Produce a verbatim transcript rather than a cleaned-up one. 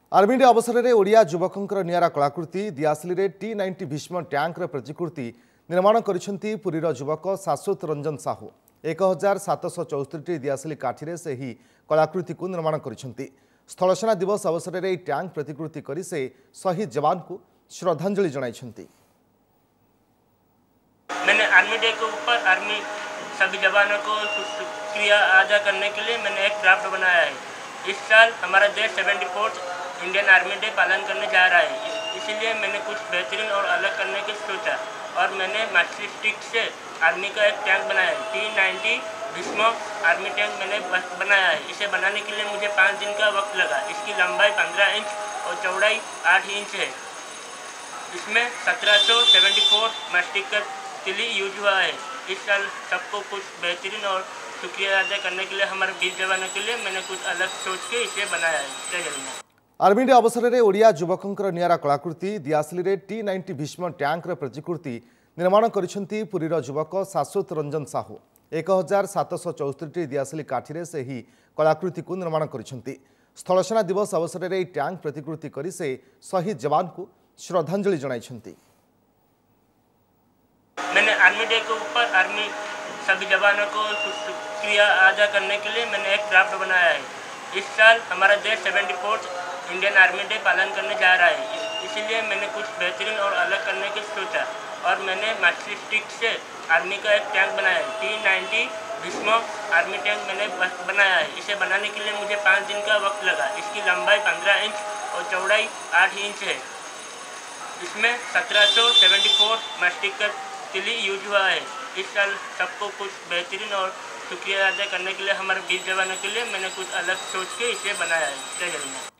Army day अवसर में ओडिया युवकों निरा कलाकृति दियासिली टी नाइंटी भीष्म टैंकर प्रतिकृति निर्माण करिसेंती पुरीर युवक शाश्वत रंजन साहू एक हजार सातश चौस्तरी दियासिली काठी से ही कलाकृति को निर्माण करिसेंती। स्थलसेना दिवस अवसर में टैंक प्रतिकृति करी से शहीद जवान को श्रद्धांजलि जनाइछंती। मैंने आर्मी डे के ऊपर आर्मी सभी जवानों को शुक्रिया अदा करने के लिए मैंने एक क्राफ्ट बनाया है। इस साल हमारा देश seventy fourth Indian army day पालन करने जा रहा है, इस, इसीलिए मैंने कुछ बेहतरीन और अलग करने की सोचा और मैंने मास्टर स्टिक से आर्मी का एक टैंक बनाया है। T ninety Bhishma army tank मैंने बनाया है। इसे बनाने के लिए मुझे पाँच दिन का वक्त लगा। इसकी लंबाई पंद्रह इंच और चौड़ाई आठ इंच है। इसमें सत्रह सौ सेवेंटी फोर मास्टिक का तिली यूज हुआ है। इस साल सबको कुछ बेहतरीन और शुक्रिया अदा करने के लिए हमारे वीर जवानों के लिए मैंने कुछ अलग सोच के इसे बनाया है। जय जगन्नाथ। आर्मी डे अवसर में ओडिया युवकों निरा कलाकृति दियासिली टी नाइंटी भीष्म टैंकर प्रतिकृति निर्माण करिसेंती पुरीर युवक शाश्वत रंजन साहू एक हजार सातश चौस्तरी दियासिली काठी से ही कलाकृति को निर्माण करिसेंती। स्थलसेना दिवस अवसर में टैंक प्रतिकृति करी से शहीद जवान को श्रद्धांजलि जनाइछंती। मैंने आर्मी डे के ऊपर आर्मी सभी जवानों को शुक्रिया अदा करने के लिए मैंने एक क्राफ्ट बनाया है। इस साल हमारा देश seventy fourth Indian army day पालन करने जा रहा है, इस, इसीलिए मैंने कुछ बेहतरीन और अलग करने की सोचा और मैंने मास्टर स्टिक से आर्मी का एक टैंक बनाया है। T ninety Bhishma army tank मैंने बनाया है। इसे बनाने के लिए मुझे पाँच दिन का वक्त लगा। इसकी लंबाई पंद्रह इंच और चौड़ाई आठ इंच है। इसमें सत्रह सौ सेवेंटी फोर मास्टिक का तिली यूज हुआ है। इस साल सबको कुछ बेहतरीन और शुक्रिया अदा करने के लिए हमारे वीर जवानों के लिए मैंने कुछ अलग सोच के इसे बनाया है। जय जगन्नाथ।